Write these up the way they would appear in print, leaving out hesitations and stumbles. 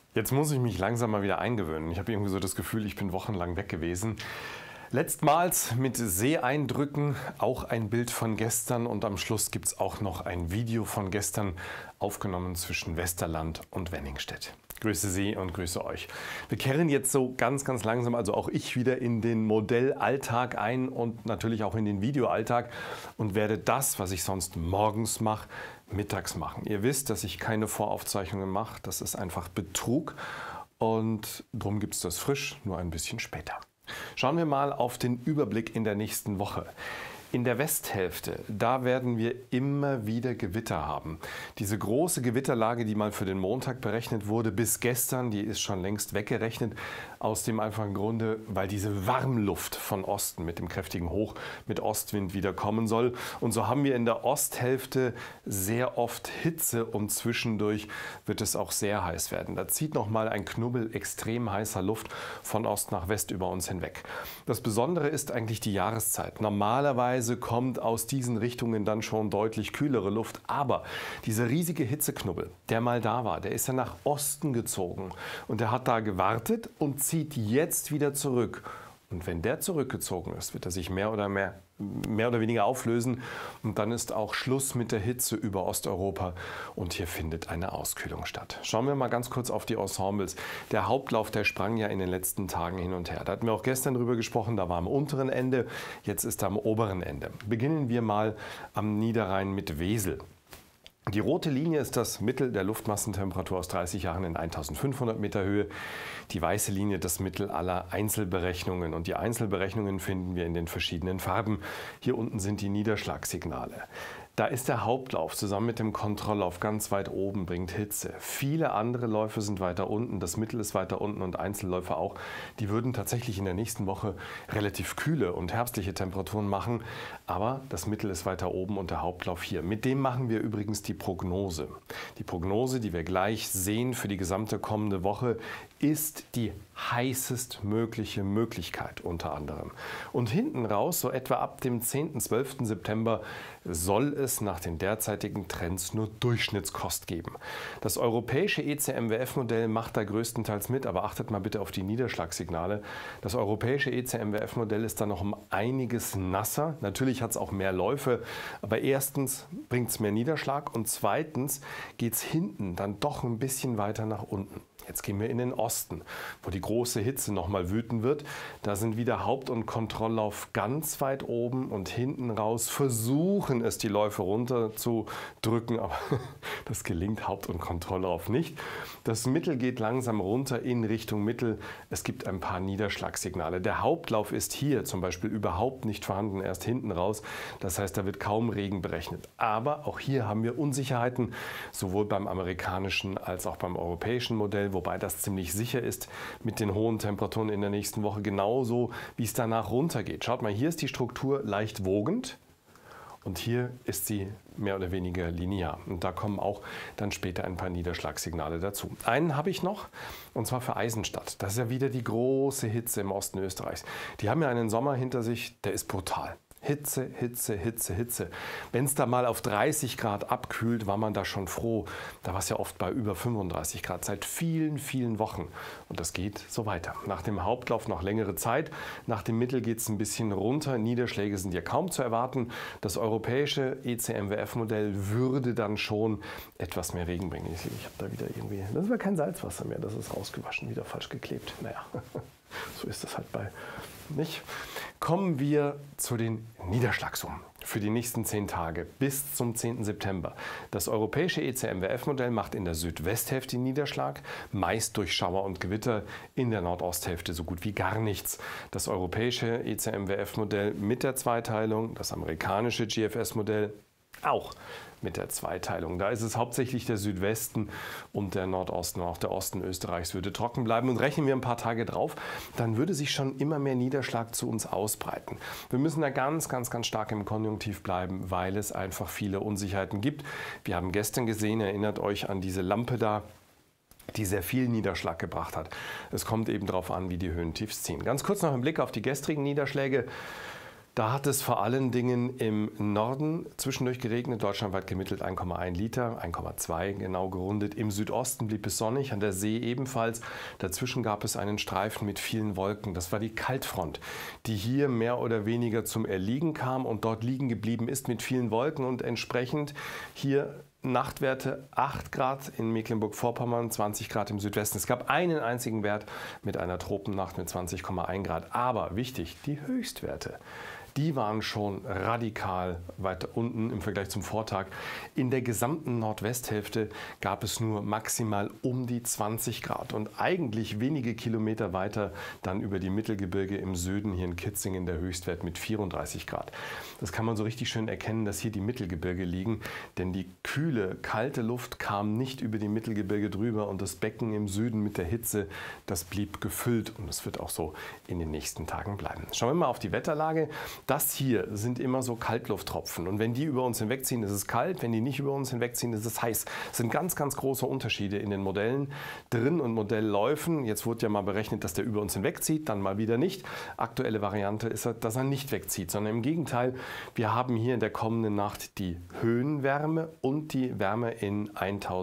Jetzt muss ich mich langsam mal wieder eingewöhnen. Ich habe irgendwie so das Gefühl, ich bin wochenlang weg gewesen. Letztmals mit Seeeindrücken, auch ein Bild von gestern und am Schluss gibt es auch noch ein Video von gestern, aufgenommen zwischen Westerland und Wenningstedt. Grüße Sie und grüße euch. Wir kehren jetzt so ganz langsam, also auch ich, wieder in den Modellalltag ein und natürlich auch in den Videoalltag und werde das, was ich sonst morgens mache, mittags machen. Ihr wisst, dass ich keine Voraufzeichnungen mache, das ist einfach Betrug und darum gibt es das frisch, nur ein bisschen später. Schauen wir mal auf den Überblick in der nächsten Woche. In der Westhälfte, da werden wir immer wieder Gewitter haben. Diese große Gewitterlage, die mal für den Montag berechnet wurde, bis gestern, die ist schon längst weggerechnet. Aus dem einfachen Grunde, weil diese Warmluft von Osten mit dem kräftigen Hoch mit Ostwind wieder kommen soll. Und so haben wir in der Osthälfte sehr oft Hitze und zwischendurch wird es auch sehr heiß werden. Da zieht nochmal ein Knubbel extrem heißer Luft von Ost nach West über uns hinweg. Das Besondere ist eigentlich die Jahreszeit. Normalerweise kommt aus diesen Richtungen dann schon deutlich kühlere Luft, aber dieser riesige Hitzeknubbel, der mal da war, der ist ja nach Osten gezogen und der hat da gewartet und zieht jetzt wieder zurück. Und wenn der zurückgezogen ist, wird er sich mehr oder weniger auflösen und dann ist auch Schluss mit der Hitze über Osteuropa und hier findet eine Auskühlung statt. Schauen wir mal ganz kurz auf die Ensembles. Der Hauptlauf, der sprang ja in den letzten Tagen hin und her. Da hatten wir auch gestern drüber gesprochen, da war am unteren Ende, jetzt ist er am oberen Ende. Beginnen wir mal am Niederrhein mit Wesel. Die rote Linie ist das Mittel der Luftmassentemperatur aus 30 Jahren in 1500 Meter Höhe. Die weiße Linie das Mittel aller Einzelberechnungen. Und die Einzelberechnungen finden wir in den verschiedenen Farben. Hier unten sind die Niederschlagssignale. Da ist der Hauptlauf zusammen mit dem Kontrolllauf ganz weit oben, bringt Hitze. Viele andere Läufe sind weiter unten, das Mittel ist weiter unten und Einzelläufe auch. Die würden tatsächlich in der nächsten Woche relativ kühle und herbstliche Temperaturen machen. Aber das Mittel ist weiter oben und der Hauptlauf hier. Mit dem machen wir übrigens die Prognose. Die Prognose, die wir gleich sehen für die gesamte kommende Woche, ist die heißestmögliche Möglichkeit unter anderem. Und hinten raus, so etwa ab dem 10. 12. September, soll es nach den derzeitigen Trends nur Durchschnittskost geben. Das europäische ECMWF-Modell macht da größtenteils mit, aber achtet mal bitte auf die Niederschlagssignale. Das europäische ECMWF-Modell ist da noch um einiges nasser. Natürlich hat es auch mehr Läufe, aber erstens bringt es mehr Niederschlag und zweitens geht es hinten dann doch ein bisschen weiter nach unten. Jetzt gehen wir in den Osten, wo die große Hitze nochmal wüten wird. Da sind wieder Haupt- und Kontrolllauf ganz weit oben und hinten raus versuchen es die Läufe runter zu drücken, aber das gelingt Haupt- und Kontrolllauf nicht. Das Mittel geht langsam runter in Richtung Mittel. Es gibt ein paar Niederschlagssignale. Der Hauptlauf ist hier zum Beispiel überhaupt nicht vorhanden, erst hinten raus. Das heißt, da wird kaum Regen berechnet. Aber auch hier haben wir Unsicherheiten, sowohl beim amerikanischen als auch beim europäischen Modell, wobei das ziemlich sicher ist mit den hohen Temperaturen in der nächsten Woche, genauso wie es danach runtergeht. Schaut mal, hier ist die Struktur leicht wogend und hier ist sie mehr oder weniger linear. Und da kommen auch dann später ein paar Niederschlagssignale dazu. Einen habe ich noch, und zwar für Eisenstadt. Das ist ja wieder die große Hitze im Osten Österreichs. Die haben ja einen Sommer hinter sich, der ist brutal. Hitze, Hitze, Hitze, Hitze. Wenn es da mal auf 30 Grad abkühlt, war man da schon froh. Da war es ja oft bei über 35 Grad seit vielen Wochen. Und das geht so weiter. Nach dem Hauptlauf noch längere Zeit. Nach dem Mittel geht es ein bisschen runter. Niederschläge sind ja kaum zu erwarten. Das europäische ECMWF-Modell würde dann schon etwas mehr Regen bringen. Ich habe da wieder irgendwie, das ist aber kein Salzwasser mehr, das ist rausgewaschen, wieder falsch geklebt. Naja, so ist das halt bei nicht. Kommen wir zu den Niederschlagssummen für die nächsten 10 Tage bis zum 10. September. Das europäische ECMWF-Modell macht in der Südwesthälfte Niederschlag, meist durch Schauer und Gewitter, in der Nordosthälfte so gut wie gar nichts. Das europäische ECMWF-Modell mit der Zweiteilung, das amerikanische GFS-Modell auch mit der Zweiteilung. Da ist es hauptsächlich der Südwesten und der Nordosten, auch der Osten Österreichs würde trocken bleiben. Und rechnen wir ein paar Tage drauf, dann würde sich schon immer mehr Niederschlag zu uns ausbreiten. Wir müssen da ganz stark im Konjunktiv bleiben, weil es einfach viele Unsicherheiten gibt. Wir haben gestern gesehen, erinnert euch an diese Lampe da, die sehr viel Niederschlag gebracht hat. Es kommt eben darauf an, wie die Höhentiefs ziehen. Ganz kurz noch ein Blick auf die gestrigen Niederschläge. Da hat es vor allen Dingen im Norden zwischendurch geregnet, deutschlandweit gemittelt 1,1 Liter, 1,2 genau gerundet. Im Südosten blieb es sonnig, an der See ebenfalls. Dazwischen gab es einen Streifen mit vielen Wolken. Das war die Kaltfront, die hier mehr oder weniger zum Erliegen kam und dort liegen geblieben ist mit vielen Wolken und entsprechend hier Nachtwerte 8 Grad in Mecklenburg-Vorpommern, 20 Grad im Südwesten. Es gab einen einzigen Wert mit einer Tropennacht mit 20,1 Grad. Aber wichtig, die Höchstwerte, die waren schon radikal weiter unten im Vergleich zum Vortag. In der gesamten Nordwesthälfte gab es nur maximal um die 20 Grad und eigentlich wenige Kilometer weiter dann über die Mittelgebirge im Süden, hier in Kitzingen der Höchstwert mit 34 Grad. Das kann man so richtig schön erkennen, dass hier die Mittelgebirge liegen, denn die kühle, kalte Luft kam nicht über die Mittelgebirge drüber und das Becken im Süden mit der Hitze, das blieb gefüllt und das wird auch so in den nächsten Tagen bleiben. Schauen wir mal auf die Wetterlage. Das hier sind immer so Kaltlufttropfen und wenn die über uns hinwegziehen, ist es kalt, wenn die nicht über uns hinwegziehen, ist es heiß. Es sind ganz, ganz große Unterschiede in den Modellen drin und Modellläufen. Jetzt wurde ja mal berechnet, dass der über uns hinwegzieht, dann mal wieder nicht. Aktuelle Variante ist, dass er nicht wegzieht, sondern im Gegenteil, wir haben hier in der kommenden Nacht die Höhenwärme und die Wärme in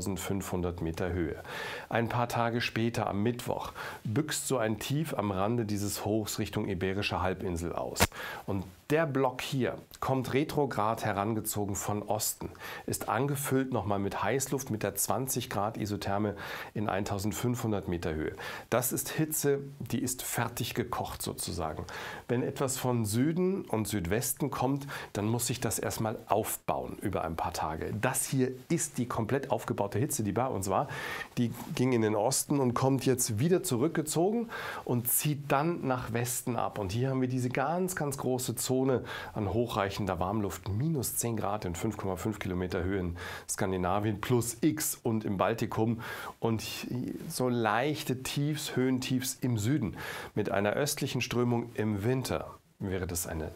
1500 Meter Höhe. Ein paar Tage später, am Mittwoch, büxt so ein Tief am Rande dieses Hochs Richtung Iberische Halbinsel aus. Und der Block hier kommt retrograd herangezogen von Osten, ist angefüllt nochmal mit Heißluft mit der 20 Grad Isotherme in 1500 Meter Höhe. Das ist Hitze, die ist fertig gekocht sozusagen. Wenn etwas von Süden und Südwesten kommt, dann muss sich das erstmal aufbauen über ein paar Tage. Das hier ist die komplett aufgebaute Hitze, die bei uns war. Die ging in den Osten und kommt jetzt wieder zurückgezogen und zieht dann nach Westen ab. Und hier haben wir diese ganz, ganz große Zone an hochreichender Warmluft, minus 10 Grad in 5,5 Kilometer Höhe in Skandinavien, plus X und im Baltikum und so leichte Tiefs, Höhentiefs im Süden. Mit einer östlichen Strömung im Winter wäre das eine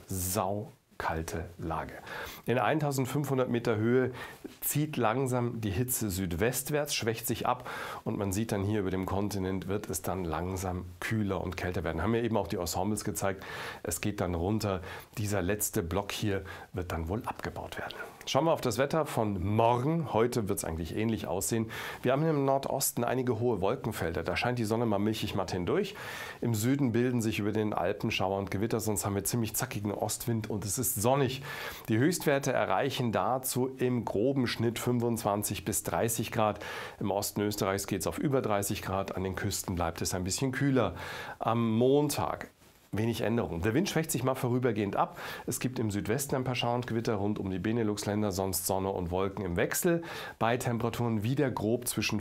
kalte Lage. In 1500 Meter Höhe zieht langsam die Hitze südwestwärts, schwächt sich ab und man sieht dann hier über dem Kontinent wird es dann langsam kühler und kälter werden. Haben ja eben auch die Ensembles gezeigt. Es geht dann runter. Dieser letzte Block hier wird dann wohl abgebaut werden. Schauen wir auf das Wetter von morgen. Heute wird es eigentlich ähnlich aussehen. Wir haben im Nordosten einige hohe Wolkenfelder. Da scheint die Sonne mal milchig matt hindurch. Im Süden bilden sich über den Alpen Schauer und Gewitter, sonst haben wir ziemlich zackigen Ostwind und es ist sonnig. Die Höchstwerte erreichen dazu im groben Schnitt 25 bis 30 Grad. Im Osten Österreichs geht es auf über 30 Grad. An den Küsten bleibt es ein bisschen kühler. Am Montag wenig Änderung. Der Wind schwächt sich mal vorübergehend ab. Es gibt im Südwesten ein paar Schauer und Gewitter rund um die Benelux-Länder, sonst Sonne und Wolken im Wechsel. Bei Temperaturen wieder grob zwischen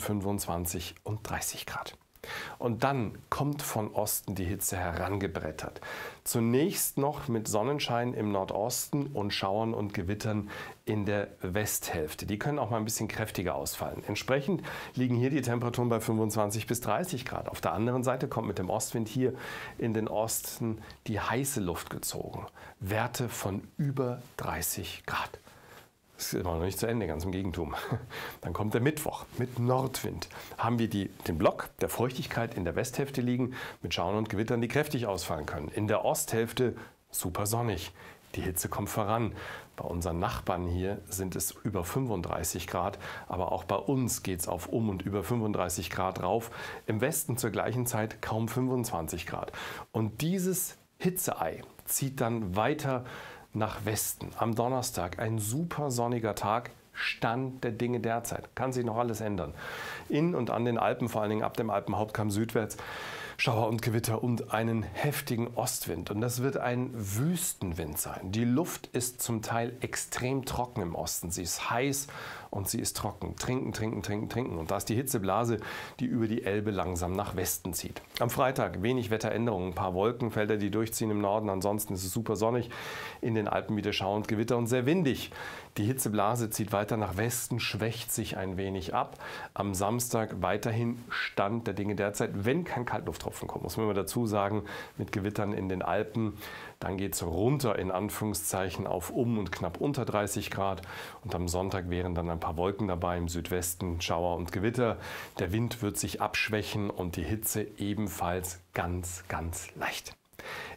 25 und 30 Grad. Und dann kommt von Osten die Hitze herangebrettert. Zunächst noch mit Sonnenschein im Nordosten und Schauern und Gewittern in der Westhälfte. Die können auch mal ein bisschen kräftiger ausfallen. Entsprechend liegen hier die Temperaturen bei 25 bis 30 Grad. Auf der anderen Seite kommt mit dem Ostwind hier in den Osten die heiße Luft gezogen. Werte von über 30 Grad. Das ist immer noch nicht zu Ende, ganz im Gegentum. Dann kommt der Mittwoch mit Nordwind. Haben wir den Block der Feuchtigkeit in der Westhälfte liegen mit Schauern und Gewittern, die kräftig ausfallen können. In der Osthälfte super sonnig. Die Hitze kommt voran. Bei unseren Nachbarn hier sind es über 35 Grad, aber auch bei uns geht es auf und über 35 Grad rauf. Im Westen zur gleichen Zeit kaum 25 Grad. Und dieses Hitzeei zieht dann weiter nach Westen. Am Donnerstag ein super sonniger Tag. Stand der Dinge derzeit. Kann sich noch alles ändern. In und an den Alpen, vor allen Dingen ab dem Alpenhauptkamm südwärts, Schauer und Gewitter und einen heftigen Ostwind. Und das wird ein Wüstenwind sein. Die Luft ist zum Teil extrem trocken im Osten. Sie ist heiß und sie ist trocken. Trinken, trinken, trinken, trinken. Und da ist die Hitzeblase, die über die Elbe langsam nach Westen zieht. Am Freitag wenig Wetteränderungen, ein paar Wolkenfelder, die durchziehen im Norden. Ansonsten ist es super sonnig. In den Alpen wieder Schauer und Gewitter und sehr windig. Die Hitzeblase zieht weiter nach Westen, schwächt sich ein wenig ab. Am Samstag weiterhin Stand der Dinge derzeit, wenn kein Kaltlufttropfen kommt, muss man mal dazu sagen, mit Gewittern in den Alpen. Dann geht es runter in Anführungszeichen auf und knapp unter 30 Grad. Und am Sonntag wären dann ein paar Wolken dabei, im Südwesten Schauer und Gewitter. Der Wind wird sich abschwächen und die Hitze ebenfalls ganz, ganz leicht.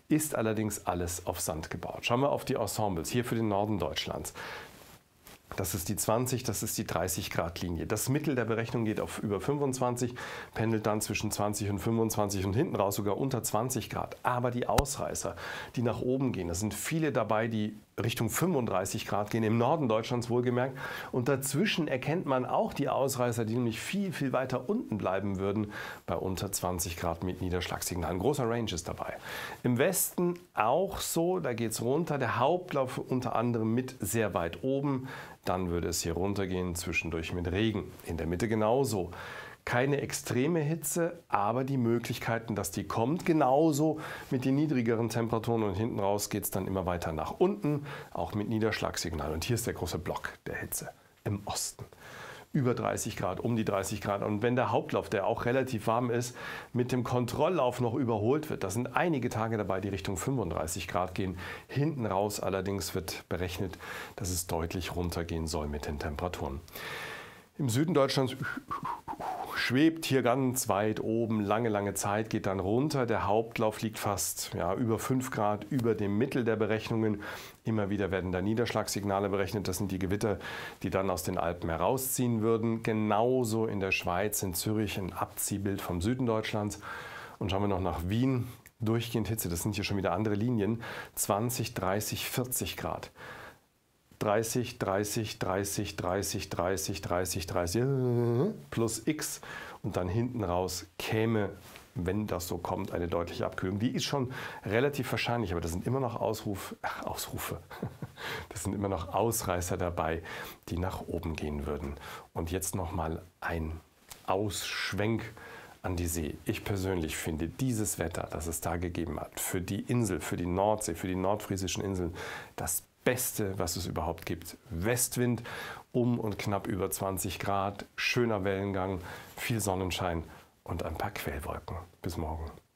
ist allerdings alles auf Sand gebaut. Schauen wir auf die Ensembles, hier für den Norden Deutschlands. Das ist die 20, das ist die 30-Grad-Linie. Das Mittel der Berechnung geht auf über 25, pendelt dann zwischen 20 und 25 und hinten raus sogar unter 20 Grad. Aber die Ausreißer, die nach oben gehen, da sind viele dabei, die Richtung 35 Grad gehen, im Norden Deutschlands wohlgemerkt. Und dazwischen erkennt man auch die Ausreißer, die nämlich viel, viel weiter unten bleiben würden, bei unter 20 Grad mit Niederschlagssignal. Ein großer Range ist dabei. Im Westen auch so, da geht es runter. Der Hauptlauf unter anderem mit sehr weit oben. Dann würde es hier runtergehen, zwischendurch mit Regen. In der Mitte genauso. Keine extreme Hitze, aber die Möglichkeiten, dass die kommt, genauso mit den niedrigeren Temperaturen und hinten raus geht es dann immer weiter nach unten, auch mit Niederschlagssignal. Und hier ist der große Block der Hitze im Osten. Über 30 Grad, um die 30 Grad. Und wenn der Hauptlauf, der auch relativ warm ist, mit dem Kontrolllauf noch überholt wird, da sind einige Tage dabei, die Richtung 35 Grad gehen. Hinten raus allerdings wird berechnet, dass es deutlich runtergehen soll mit den Temperaturen. Im Süden Deutschlands schwebt hier ganz weit oben, lange, lange Zeit, geht dann runter. Der Hauptlauf liegt fast über 5 Grad über dem Mittel der Berechnungen. Immer wieder werden da Niederschlagssignale berechnet. Das sind die Gewitter, die dann aus den Alpen herausziehen würden. Genauso in der Schweiz, in Zürich, ein Abziehbild vom Süden Deutschlands. Und schauen wir noch nach Wien. Durchgehend Hitze, das sind hier schon wieder andere Linien. 20, 30, 40 Grad. 30, 30, 30, 30, 30, 30, 30 plus X und dann hinten raus käme, wenn das so kommt, eine deutliche Abkühlung. Die ist schon relativ wahrscheinlich, aber das sind immer noch Ausrufe, das sind immer noch Ausreißer dabei, die nach oben gehen würden. Und jetzt nochmal ein Ausschwenk an die See. Ich persönlich finde dieses Wetter, das es da gegeben hat, für die Insel, für die Nordsee, für die nordfriesischen Inseln, das Beste, was es überhaupt gibt. Westwind um und knapp über 20 Grad, schöner Wellengang, viel Sonnenschein und ein paar Quellwolken. Bis morgen.